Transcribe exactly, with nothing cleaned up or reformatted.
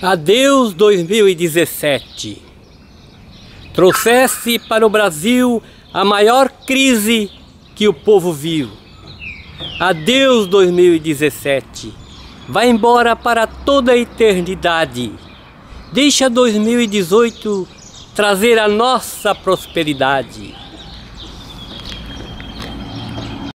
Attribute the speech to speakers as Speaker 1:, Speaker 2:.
Speaker 1: Adeus dois mil e dezessete. Trouxeste para o Brasil a maior crise que o povo viu. Adeus dois mil e dezessete. Vai embora para toda a eternidade. Deixa dois mil e dezoito trazer a nossa prosperidade.